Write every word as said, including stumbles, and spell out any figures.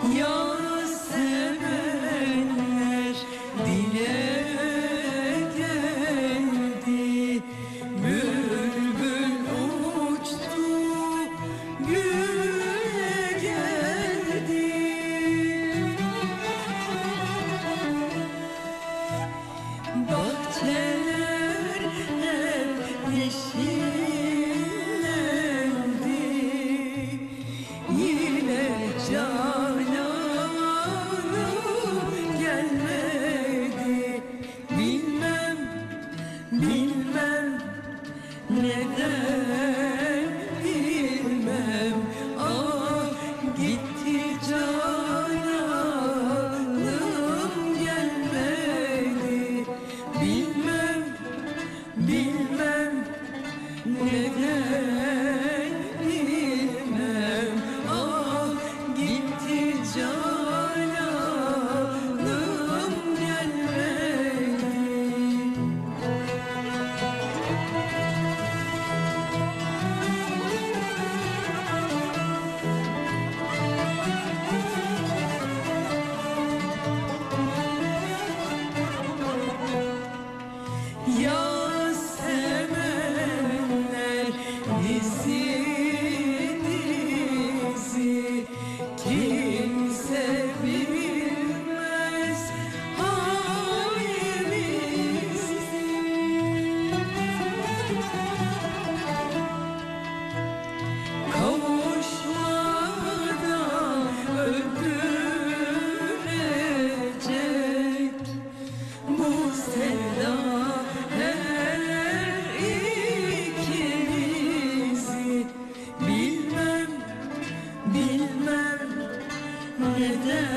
Yasemenler dile geldi, bülbül uçtu, güle geldi. Bahçeler hep yeşillendi, yine cananım gelmedi. Bilmem, bilmem neden, bilmem, ah gitti cananım gelmedi. Bilmem, bilmem neden, bilmem, ah gitti cananım gelmedi. Yasemenler dizi dizi, kimse bilmez halimizi. Kavuşmadan öldürecek bu sevda her ikimizi. Bilmem, bilmem neden,